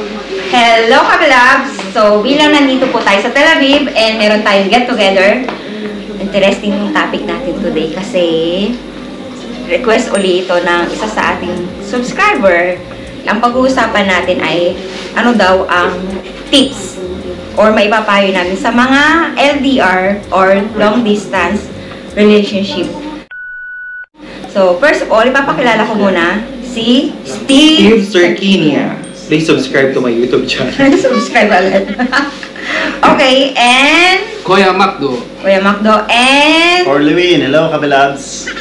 Hello Kabilabs! So, bilang nandito po tayo sa Tel Aviv and meron tayong get-together. Interesting yung topic natin today kasi request uli ito ng isa sa ating subscriber. Ang pag-uusapan natin ay ano daw ang tips or maipapayo namin sa mga LDR or long distance relationship. So, first of all, ipapakilala ko muna si Steve SERQUIñA. Please subscribe to my YouTube channel. Subscribe agad. Okay, and KUYA Macdo. Kuya Macdo, and Orlie Win. Hello, Kabilabs.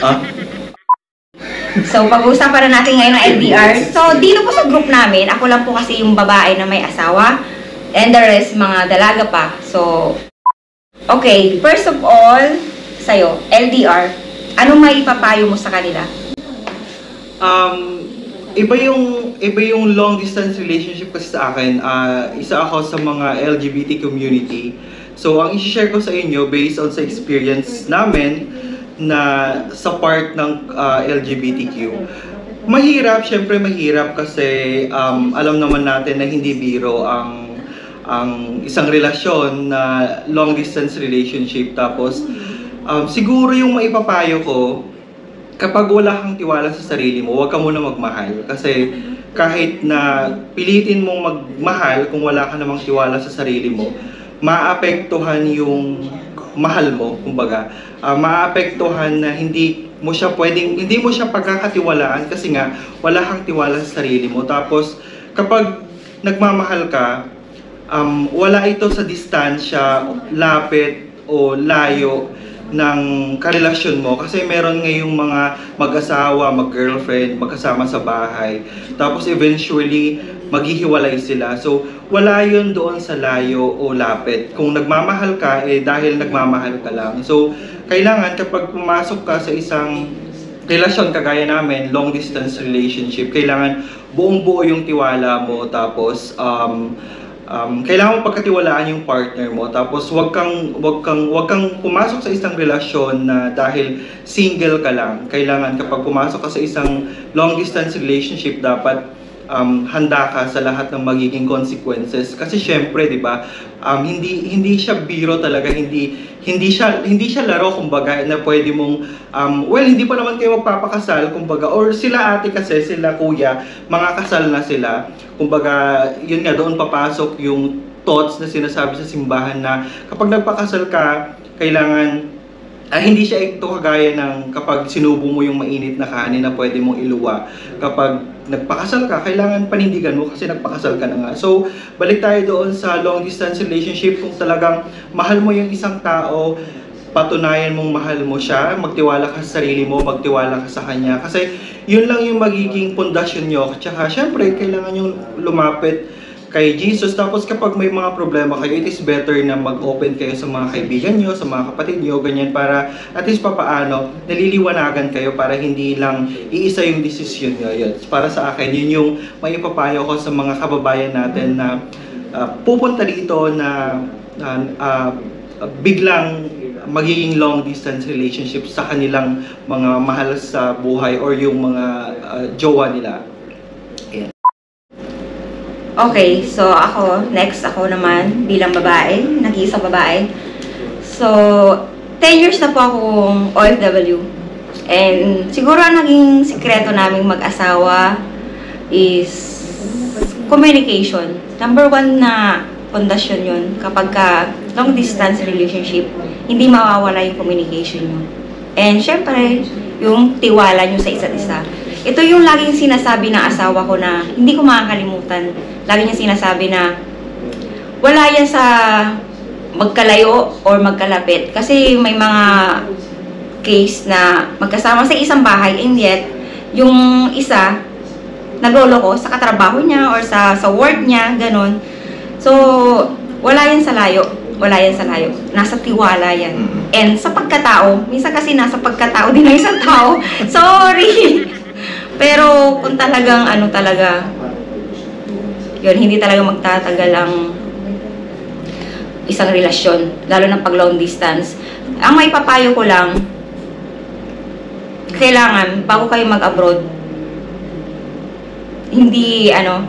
so, pag-uusapan na natin ngayon ng LDR. So, dito po sa group namin, ako lang po kasi yung babae na may asawa, and the rest, mga dalaga pa. So, okay, first of all, sa'yo, LDR, anong may ipapayo mo sa kanila? Iba yung long distance relationship kasi sa akin. Isa ako sa mga LGBT community. So, ang i-share ko sa inyo based on sa experience namin na sa part ng LGBTQ. Mahirap, syempre mahirap kasi alam naman natin na hindi biro ang isang relasyon na long distance relationship. Tapos, siguro yung maipapayo ko, kapag wala kang tiwala sa sarili mo, huwag ka muna magmahal. Kasi kahit na pilitin mong magmahal kung wala ka namang tiwala sa sarili mo, maapektuhan yung mahal mo, kumbaga. Maapektuhan na hindi mo siya pagkakatiwalaan kasi nga wala kang tiwala sa sarili mo. Tapos kapag nagmamahal ka, wala ito sa distansya, lapit o layo ng karelasyon mo kasi meron ngayong mga mag-asawa, mag-girlfriend, magkasama sa bahay. Tapos eventually, maghihiwalay sila. So, wala yun doon sa layo o lapit. Kung nagmamahal ka, dahil nagmamahal ka lang. So, kailangan kapag pumasok ka sa isang relasyon kagaya namin, long distance relationship, kailangan buong-buo yung tiwala mo. Tapos, kailangan mo pagkatiwalaan yung partner mo. Tapos wag kang pumasok sa isang relasyon na dahil single ka lang. Kailangan kapag pumasok ka sa isang long distance relationship, dapat handa ka sa lahat ng magiging consequences. Kasi syempre, 'di ba? Hindi siya biro talaga, hindi siya laro, kumbaga, na pwede mong hindi pa naman kayo magpapakasal, kumbaga, or sila ate kasi, sila kuya, mga kasal na sila. Kumbaga, yun nga, doon papasok yung thoughts na sinasabi sa simbahan na kapag nagpakasal ka, kailangan hindi siya ito kagaya ng kapag sinubo mo yung mainit na kanin na pwede mong iluwa. Kapag nagpakasal ka, kailangan panindigan mo kasi nagpakasal ka na nga. So, balik tayo doon sa long distance relationship. Kung talagang mahal mo yung isang tao, patunayan mong mahal mo siya, magtiwala ka sa sarili mo, magtiwala ka sa kanya. Kasi yun lang yung magiging pundasyon nyo. Tsaka syempre, kailangan yung lumapit kay Jesus. Tapos kapag may mga problema kayo, it is better na mag-open kayo sa mga kaibigan nyo, sa mga kapatid nyo, ganyan, para at least papaano, naliliwanagan kayo para hindi lang iisa yung desisyon nyo. Yun. Para sa akin, yun yung may ipapayo ko sa mga kababayan natin na pupunta dito na biglang magiging long distance relationship sa kanilang mga mahal sa buhay or yung mga jowa nila. Yeah. Okay, so next ako naman bilang babae, nag-iisang babae. So, 10 years na po akong OFW. And siguro ang naging sikreto naming mag-asawa is communication. Number 1 na pundasyon yun. Kapag long distance relationship, hindi mawawala yung communication nyo. And syempre, yung tiwala nyo sa isa't isa. Ito yung laging sinasabi ng asawa ko na hindi ko makakalimutan. Lagi niya sinasabi na wala yan sa magkalayo or magkalapit. Kasi may mga case na magkasama sa isang bahay and yet yung isa nagloloko sa katrabaho niya or sa work niya, ganun. So, wala yan sa layo. Wala yan sa layo. Nasa tiwala yan. And sa pagkatao, minsan kasi nasa pagkatao din ng isang tao. Sorry! Pero kung talagang yun, hindi talaga magtatagal ang isang relasyon, lalo na pag long distance. Ang maipapayo ko lang, kailangan, bago kayo mag-abroad, hindi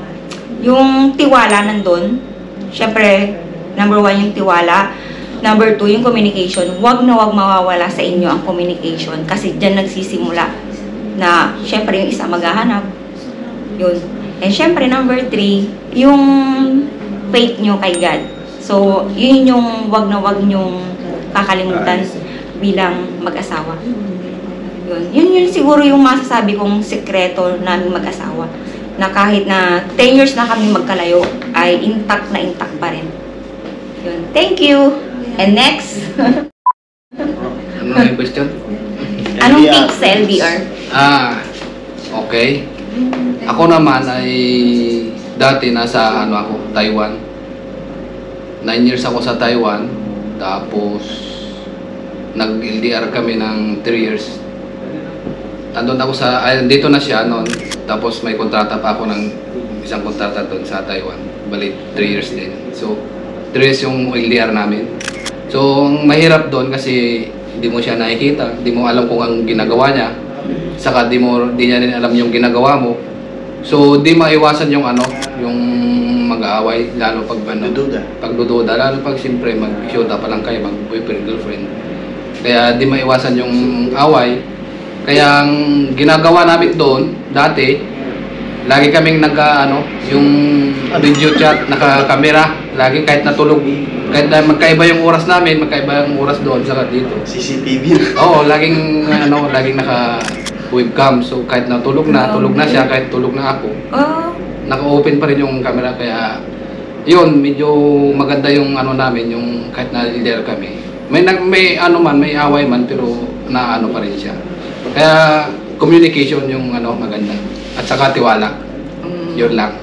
yung tiwala nandun. Siyempre, number 1 yung tiwala. Number 2, yung communication. Wag na wag mawawala sa inyo ang communication kasi dyan nagsisimula na siyempre yung isa maghahanap. Yun. And siyempre, number 3, yung faith nyo kay God. So, yun yung wag na wag nyong kakalimutan bilang mag-asawa. Yun siguro yung masasabi kong sikreto namin mag-asawa. Na kahit na 10 years na kami magkalayo, ay intact na intact pa rin. Yun. Thank you! And next? Ano na yung question? Anong tips sa LDR? Okay. Ako naman ay dati nasa Taiwan. 9 years ako sa Taiwan. Tapos nag-LDR kami ng 3 years. Andun ako dito na siya noon. Tapos may kontrata pa ako ng isang kontrata doon sa Taiwan. Bali 3 years din. So 3 years yung LDR namin. So ang mahirap doon kasi hindi mo siya nakikita, hindi mo alam kung ang ginagawa niya. Saka di niya rin alam yung ginagawa mo. So di maiwasan yung yung mag-aaway, lalo pag pagdududa, lalo pag siyempre mag-shoota pa lang kayo, mag-boyfriend, girlfriend. Kaya di maiwasan yung away. Kaya ang ginagawa namin doon dati, lagi kaming yung video chat, naka-camera, lagi kahit natulog, kahit na magkaiba yung oras namin, magkaiba yung oras doon saka dito. CCTV. Oo, laging laging naka-webcam. So kahit tulog na siya, kahit tulog na ako. Naka-open pa rin yung camera, kaya yun, medyo maganda yung namin, yung kahit na-leader kami. May away man, pero pa rin siya. Kaya communication yung maganda. At saka tiwala. Yun lang.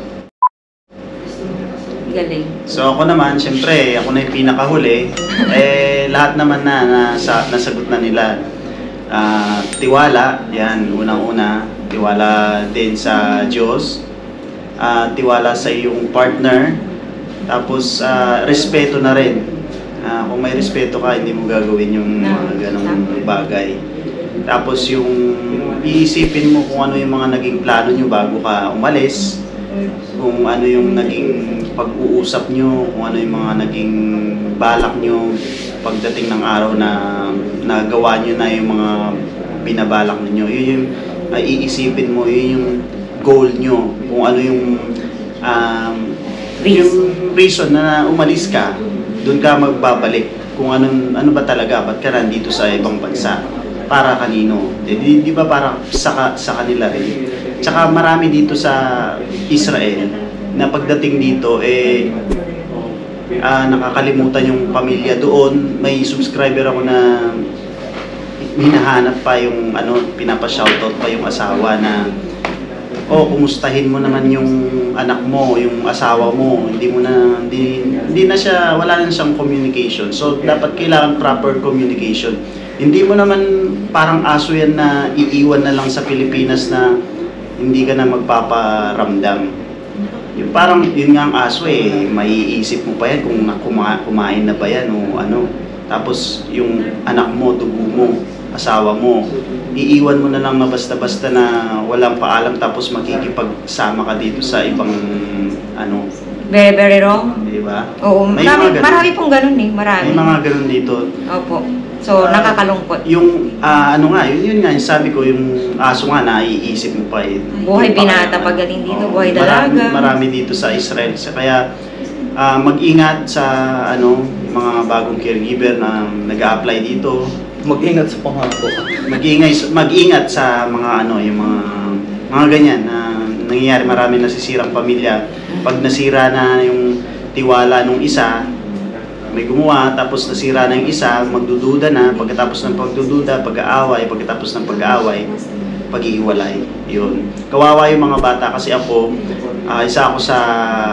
Galing. So ako naman, syempre, ako na yung pinakahuli. Lahat naman nasagot na nila. Tiwala, yan, unang-una. Tiwala din sa Diyos. Tiwala sa iyong partner. Tapos, respeto na rin. Kung may respeto ka, hindi mo gagawin yung mga ganong bagay. Tapos yung iisipin mo kung ano yung mga naging plano nyo bago ka umalis, kung ano yung naging pag-uusap nyo, kung ano yung mga naging balak nyo pagdating ng araw na nagawa nyo na yung mga binabalak ninyo. Yun yung iisipin mo, yun yung goal nyo, kung ano yung reason na umalis ka, doon ka magbabalik kung ano ba talaga, ba't ka nandito sa ibang bansa. Para kanino? Di ba para sa kanila rin? Tsaka marami dito sa Israel na pagdating dito nakakalimutan yung pamilya doon. May subscriber ako na hinahanap pa yung pinapa-shoutout pa yung asawa na kumustahin mo naman yung anak mo, yung asawa mo. Hindi na siya, wala na siyang communication. So dapat kailangan proper communication. Hindi mo naman parang aso yan na iiwan na lang sa Pilipinas na hindi ka na magpaparamdam. Yung parang yun nga ang aso maiisip mo pa yan kung kumain na ba yan o ano. Tapos yung anak mo, dugo mo, asawa mo, iiwan mo na lang na basta-basta na walang paalam tapos makikipagsama ka dito sa ibang Very, very wrong. Diba? Oo, marami pong ganun marami. May mga ganun dito. Opo. So, nakakalungkot. Yung, yun nga, sabi ko, yung aso nga, naiisip mo pa Buhay binata pagaling dito, buhay dalaga. Marami dito sa Israel. Kaya, mag-ingat sa, mga bagong caregiver na nag-a-apply dito. Mag-ingat sa pangako. Mag-ingat sa mga, yung mga ganyan na nangyayari, marami nasisirang pamilya. Pag nasira na yung tiwala nung isa, may gumawa, tapos nasira na yung isa, magdududa na, pagkatapos ng pagdududa, pag-aaway, pagkatapos ng pag-aaway, pag-iiwalay. Yun. Kawawa yung mga bata kasi ako, isa ako sa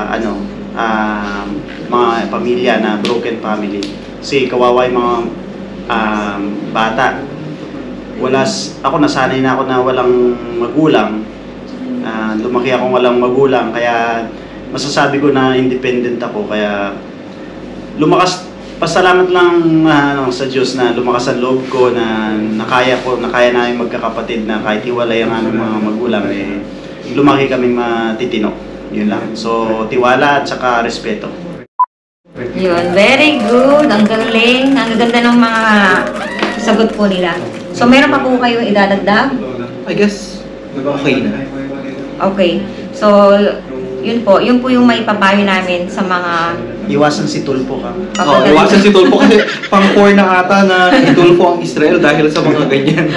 mga pamilya na broken family. Kasi kawawa yung mga bata. Ako nasanay na ako na walang magulang. Lumaki akong walang magulang, kaya masasabi ko na independent ako, kaya pasalamat lang sa Diyos na lumakas ang loob ko na nakaya namin magkakapatid na kahit hiwalay ang aming mga magulang, lumaki kami matitino. Yun lang. So, tiwala at saka respeto. Yun, very good. Ang galing. Ang gaganda ng mga sagot po nila. So, meron pa po kayong idadagdag? I guess, okay na. Okay. So, yun po yung may papayo namin sa mga Iwasan si Tulpo ka. Oh, iwasan si Tulfo kasi pang-core na ata na Tulfo ang Israel dahil sa mga ganyan.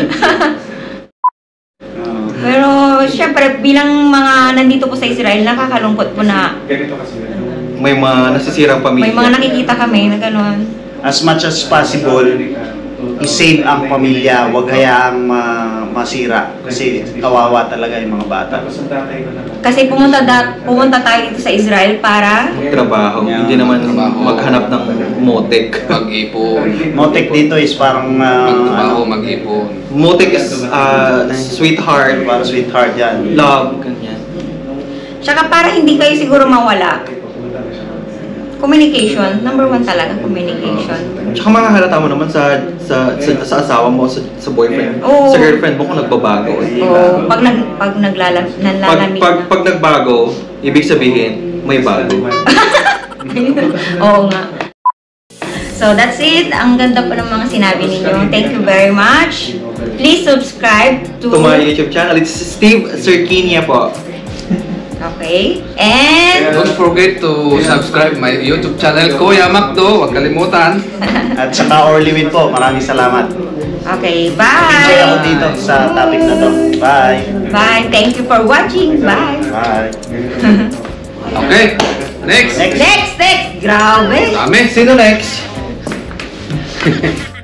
Pero, syempre, bilang mga nandito po sa Israel, nakakalungkot po na May mga nasisirang pamilya. may mga nakikita kami na gano'n. As much as possible, i-save ang pamilya, huwag hayaang masira kasi kawawa talaga yung mga bata. Kasi pumunta tayo dito sa Israel para Trabaho. Yeah. Hindi naman maghanap ng motek. Mag-ipon. Motek dito is parang Magtrabaho, mag-ipon. Motek is sweetheart, para sweetheart yan. love, ganyan. tsaka para hindi kayo siguro mawala. Communication, number 1 talaga, communication. Tsaka makahalata mo naman sa asawa mo, sa boyfriend, Oo. sa girlfriend mo kung nagbabago. O pag naglalamig. Pag nagbago, ibig sabihin, may bago. Oo nga. So that's it. Ang ganda po ng mga sinabi ninyo. Thank you very much. Please subscribe to To my YouTube channel, it's Steve SERQUIñA po. Okay. And Don't forget to subscribe my YouTube channel, Kuya Macdo. Huwag kalimutan. At saka Orlie Win po, maraming salamat. okay, Enjoy ako bye. dito sa topic na to. Bye! Bye. Thank you for watching. Bye. Bye! Okay, next. Next. Grabe. Dami. Sino next?